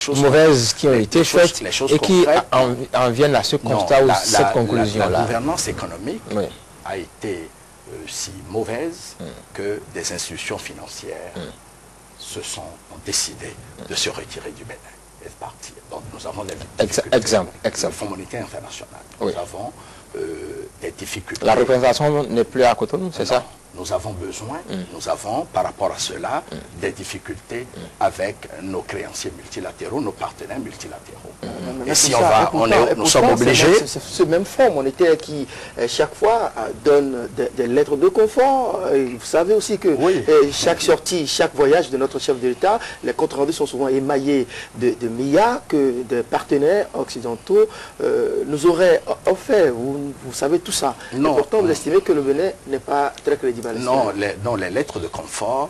mauvaises qui ont été faites et qui en viennent à ce constat ou cette conclusion-là. La gouvernance économique a été si mauvaise que des institutions financières ont décidé de se retirer du Bénin et de partir. Donc nous avons des difficultés. Exemple. Le Fonds monétaire international. Nous avons des difficultés. La représentation n'est plus à Cotonou, c'est ça? Nous avons besoin, nous avons par rapport à cela des difficultés avec nos créanciers multilatéraux, nos partenaires multilatéraux. Et si nous sommes obligés... C'est ce même fonds monétaire qui, chaque fois, donne des lettres de confort. Et vous savez aussi que chaque sortie, chaque voyage de notre chef de l'État, les comptes rendus sont souvent émaillés de milliards que des partenaires occidentaux nous auraient offert. Vous savez tout ça. Non. Et pourtant, vous estimez que le Bénin n'est pas très crédible. Non, les lettres de confort,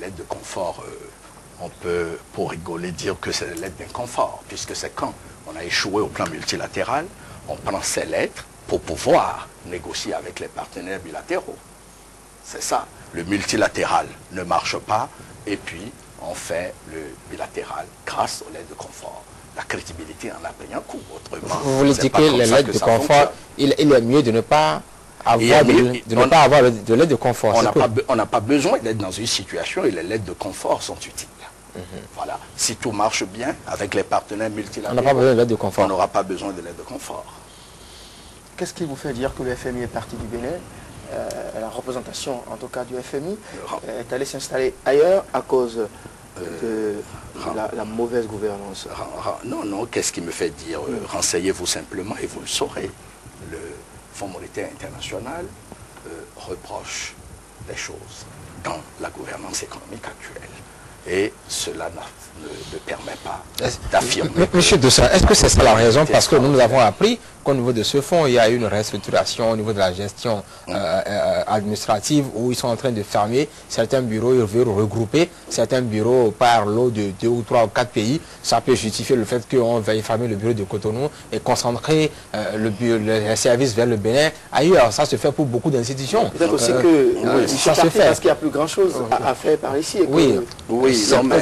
on peut, pour rigoler, dire que c'est des lettres d'inconfort, puisque c'est quand on a échoué au plan multilatéral, on prend ces lettres pour pouvoir négocier avec les partenaires bilatéraux. C'est ça. Le multilatéral ne marche pas, et puis on fait le bilatéral grâce aux lettres de confort. La crédibilité en a pris un coup, autrement. Vous voulez dire que les lettres de confort, il est mieux de ne pas avoir de l'aide de confort. On n'a pas besoin d'être dans une situation et les lettres de confort sont utiles. Voilà. Si tout marche bien avec les partenaires multilatéraux, on n'a pas besoin de l'aide de confort. On n'aura pas besoin de l'aide de confort. Qu'est-ce qui vous fait dire que le FMI est parti du Bénin? La représentation, en tout cas du FMI, est allée s'installer ailleurs à cause de la mauvaise gouvernance. Non, qu'est-ce qui me fait dire? Renseignez-vous simplement et vous le saurez. Le Fonds monétaire international reproche des choses dans la gouvernance économique actuelle. Et cela ne permet pas d'affirmer. Monsieur Dossa, est-ce que c'est ça la raison? Parce que nous avons appris qu'au niveau de ce fonds, il y a eu une restructuration au niveau de la gestion administrative où ils sont en train de fermer certains bureaux, ils veulent regrouper certains bureaux par lot de 2 ou 3 ou 4 pays. Ça peut justifier le fait qu'on veuille fermer le bureau de Cotonou et concentrer les services vers le Bénin. Ailleurs, ça se fait pour beaucoup d'institutions. Peut-être aussi que ça se fait parce qu'il n'y a plus grand-chose à faire par ici. Vous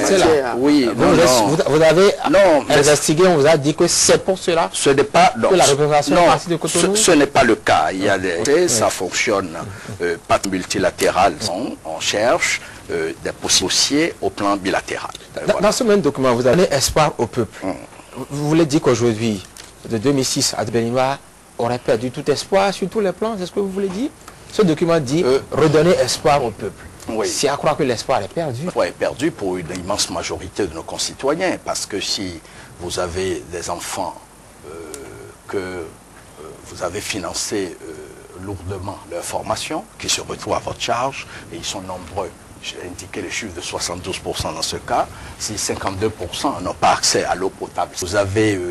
avez investigué, on vous a dit que c'est pour cela ce n'est pas, que la représentation est partie de Cotonou. Ce n'est pas le cas. Il y a ça fonctionne pas multilatéral. On cherche des possibilités au plan bilatéral. Dans ce même document, vous avez espoir au peuple. Vous voulez dire qu'aujourd'hui, de 2006 à 2020, aurait perdu tout espoir sur tous les plans, c'est ce que vous voulez dire? Ce document dit redonner espoir au peuple. C'est à croire que l'espoir est perdu. Oui, perdu pour une immense majorité de nos concitoyens, parce que si vous avez des enfants que vous avez financé lourdement leur formation, qui se retrouvent à votre charge, et ils sont nombreux. J'ai indiqué les chiffres de 72% dans ce cas. Si 52% n'ont pas accès à l'eau potable, vous avez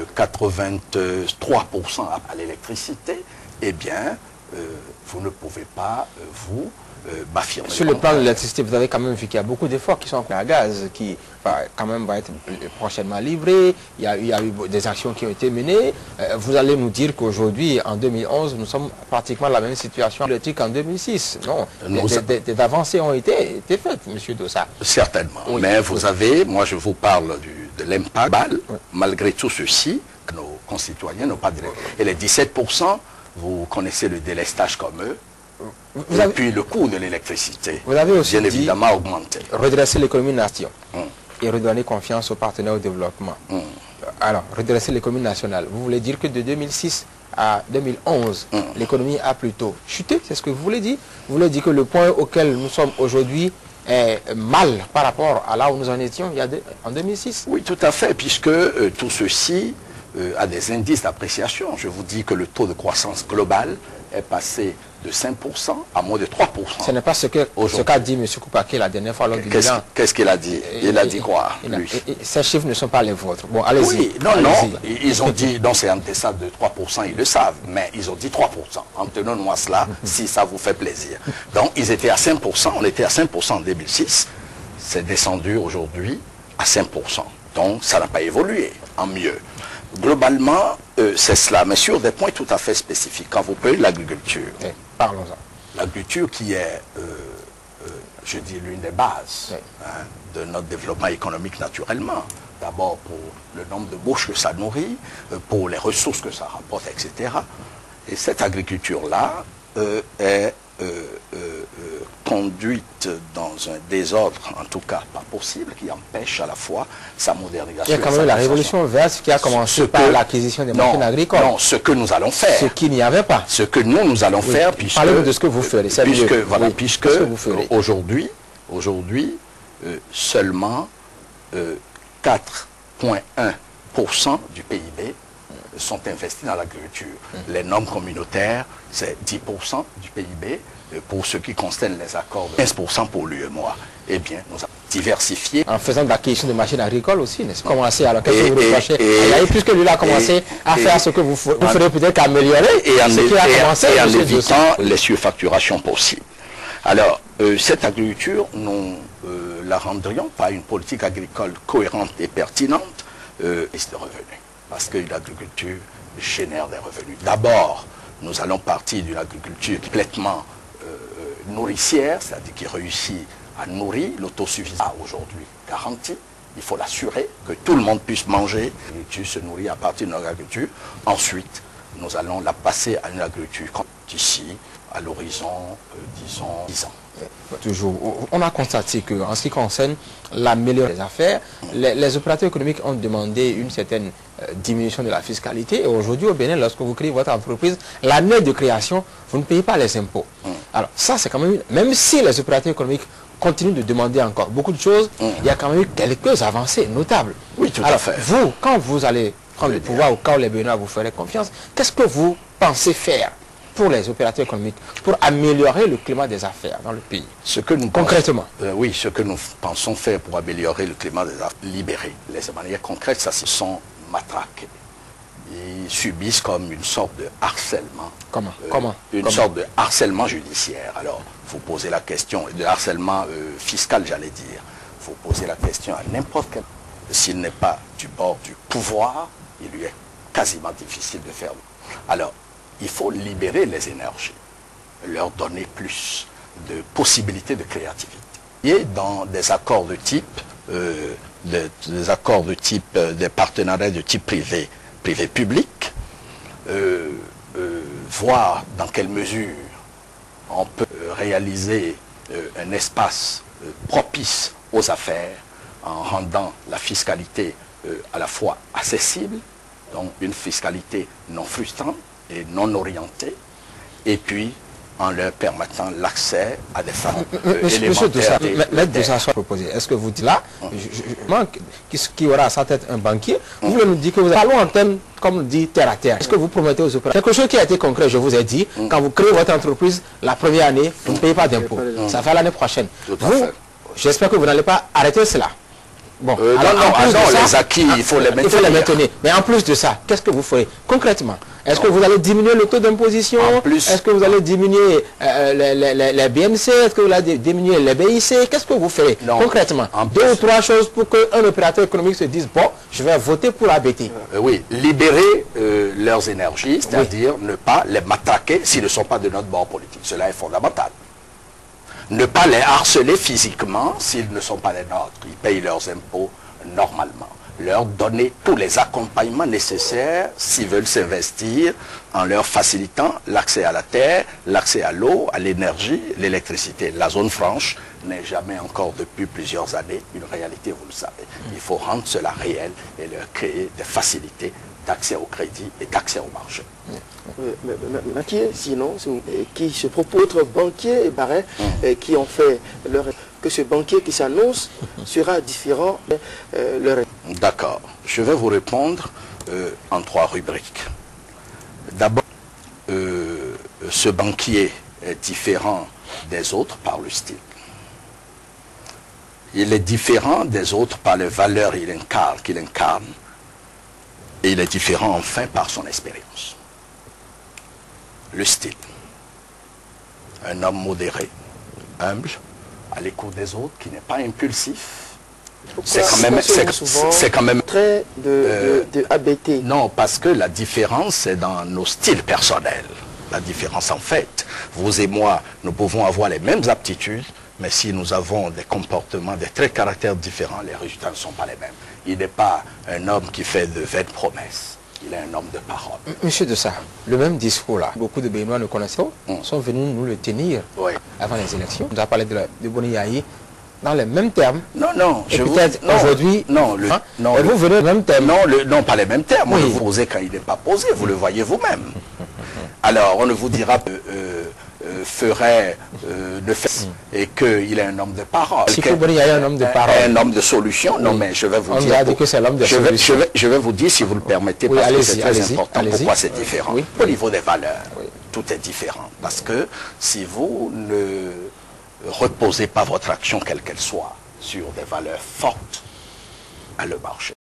83% à l'électricité, eh bien, vous ne pouvez pas, m'affirmer. Sur le plan de l'électricité, vous avez quand même vu qu'il y a beaucoup d'efforts qui sont à gaz, qui quand même va être prochainement livré. Il y a eu des actions qui ont été menées. Vous allez nous dire qu'aujourd'hui, en 2011, nous sommes pratiquement dans la même situation électrique en 2006. Non, des avancées ont été faites, M. Dossa. Certainement. Oui. Mais vous avez, moi je vous parle de l'impact global. Malgré tout ceci, nos concitoyens n'ont pas de... Et les 17%, vous connaissez le délestage comme eux. Et puis le coût de l'électricité, vous avez aussi bien évidemment augmenté. Redresser l'économie nation et redonner confiance aux partenaires au développement. Alors, redresser l'économie nationale, vous voulez dire que de 2006 à 2011, l'économie a plutôt chuté, c'est ce que vous voulez dire? Vous voulez dire que le point auquel nous sommes aujourd'hui est mal par rapport à là où nous en étions en 2006? Oui, tout à fait, puisque tout ceci a des indices d'appréciation. Je vous dis que le taux de croissance global est passé de 5% à moins de 3%. Ce n'est pas ce qu'a dit M. Koupaki la dernière fois lors du bilan. Qu'est-ce qu'il a dit? Il a dit quoi, lui? Ces chiffres ne sont pas les vôtres. Bon, allez-y. Oui, non, ils ont dit, non, c'est en deçà de 3%, ils le savent, mais ils ont dit 3%. En tenons-nous à cela, si ça vous fait plaisir. Donc, ils étaient à 5%, on était à 5% en 2006, c'est descendu aujourd'hui à 5%. Donc, ça n'a pas évolué, en mieux. Globalement, c'est cela, mais sur des points tout à fait spécifiques. Quand vous prenez l'agriculture, parlons-en. L'agriculture qui est, je dis, l'une des bases de notre développement économique naturellement. D'abord pour le nombre de bouches que ça nourrit, pour les ressources que ça rapporte, etc. Et cette agriculture-là est conduite dans un désordre, en tout cas pas possible, qui empêche à la fois sa modernisation. Il y a quand même la révolution verte qui a commencé par l'acquisition des machines agricoles. Non, ce que nous allons faire. Ce qu'il n'y avait pas. Ce que nous allons faire, puisque... Parlez-nous de ce que vous ferez. Puisque aujourd'hui, seulement 4,1% du PIB sont investis dans l'agriculture. Les normes communautaires, c'est 10% du PIB. Pour ce qui concerne les accords, 15% pour l'UEMOA. Eh bien, nous avons diversifié. En faisant de l'acquisition de machines agricoles aussi, n'est-ce pas? Commencé, alors qu'est-ce que vous reprochez? Puisque lui a commencé à faire ce que vous ferez peut-être qu'améliorer ce qui a commencé. Et en évitant les surfacturations possibles. Alors, cette agriculture, nous la rendrions par une politique agricole cohérente et pertinente et de revenus. Parce qu'une agriculture génère des revenus. D'abord, nous allons partir d'une agriculture complètement nourricière, c'est-à-dire qui réussit à nourrir l'autosuffisance aujourd'hui garantie. Il faut l'assurer que tout le monde puisse manger. L'agriculture se nourrit à partir de notre agriculture. Ensuite, nous allons la passer à une agriculture d'ici à l'horizon, disons, 10 ans. Toujours. On a constaté qu'en ce qui concerne l'amélioration des affaires, les opérateurs économiques ont demandé une certaine diminution de la fiscalité. Et aujourd'hui, au Bénin, lorsque vous créez votre entreprise, l'année de création, vous ne payez pas les impôts. Alors ça, c'est quand même... Même si les opérateurs économiques continuent de demander encore beaucoup de choses, il y a quand même eu quelques avancées notables. Oui, tout à fait. Vous, quand vous allez prendre le pouvoir ou quand les Béninois vous ferez confiance, qu'est-ce que vous pensez faire pour les opérateurs économiques, pour améliorer le climat des affaires dans le pays? Ce que nous concrètement oui, ce que nous pensons faire pour améliorer le climat des affaires, libérer les manières concrètes, ça, ce sont matraqués. Ils subissent comme une sorte de harcèlement. Comment Une sorte de harcèlement judiciaire. Alors, vous posez la question, de harcèlement fiscal, j'allais dire. Vous posez la question à n'importe quel. S'il n'est pas du bord du pouvoir, il lui est quasiment difficile de faire. Alors, il faut libérer les énergies, leur donner plus de possibilités de créativité. Et dans des accords de type, des partenariats de type privé-public, voir dans quelle mesure on peut réaliser un espace propice aux affaires en rendant la fiscalité à la fois accessible, donc une fiscalité non frustrante et non orientée, et puis en leur permettant l'accès à des femmes élémentaires. Maître de soit proposé. Est-ce que vous dites là, qui aura à sa tête un banquier, vous voulez nous dire que vous allons en termes, comme dit, terre à terre. Est-ce que vous promettez aux opérateurs quelque chose qui a été concret? Je vous ai dit, quand vous créez votre entreprise, la première année, vous ne payez pas d'impôts. Ça fait l'année prochaine. J'espère que vous n'allez pas arrêter cela. Bon, les acquis, il faut les maintenir. Mais en plus de ça, qu'est-ce que vous ferez concrètement? Est-ce que vous allez diminuer le taux d'imposition? Est-ce que vous allez diminuer les BMC? Est-ce que vous allez diminuer les BIC? Qu'est-ce que vous ferez concrètement? Deux ou trois choses pour qu'un opérateur économique se dise, bon, je vais voter pour ABT. Oui, libérer leurs énergies, c'est-à-dire ne pas les matraquer s'ils ne sont pas de notre bord politique. Cela est fondamental. Ne pas les harceler physiquement s'ils ne sont pas les nôtres. Ils payent leurs impôts normalement. Leur donner tous les accompagnements nécessaires s'ils veulent s'investir en leur facilitant l'accès à la terre, l'accès à l'eau, à l'énergie, l'électricité. La zone franche n'est jamais encore depuis plusieurs années une réalité, vous le savez. Il faut rendre cela réel et leur créer des facilités d'accès au crédit et d'accès au marché. Mathieu, sinon, qui se propose être banquier et Barret, qui ont fait leur... que ce banquier qui s'annonce sera différent de leur... D'accord. Je vais vous répondre en 3 rubriques. D'abord, ce banquier est différent des autres par le style. Il est différent des autres par les valeurs qu'il incarne. Et il est différent enfin par son expérience. Le style. Un homme modéré, humble, à l'écoute des autres, qui n'est pas impulsif. C'est quand même très de ABT. Non, parce que la différence, c'est dans nos styles personnels. La différence, en fait, vous et moi, nous pouvons avoir les mêmes aptitudes, Mais si nous avons des comportements, des traits de caractère différents, les résultats ne sont pas les mêmes. Il n'est pas un homme qui fait de vaines promesses. Il est un homme de parole. Monsieur Dessa, le même discours-là, beaucoup de Béninois ne connaissent pas, sont venus nous le tenir avant les élections. On a parlé de Boni Yahi dans les mêmes termes. Non, non. Et peut-être aujourd'hui... Non, vous venez les mêmes termes. Non, pas les mêmes termes. Oui. On le posez quand il n'est pas posé, vous le voyez vous-même. Alors, on ne vous dira que ferait de fait et qu'il est un homme de parole. Si Boni Yahi est un homme de parole. Un homme de solution. Non, mais je vais vous dire... On a dit que c'est l'homme de solution. Je vais vous dire, si vous le permettez, parce que c'est très important, pourquoi c'est différent. Au niveau des valeurs, tout est différent. Parce que si vous ne reposez pas votre action, quelle qu'elle soit, sur des valeurs fortes, elle ne marche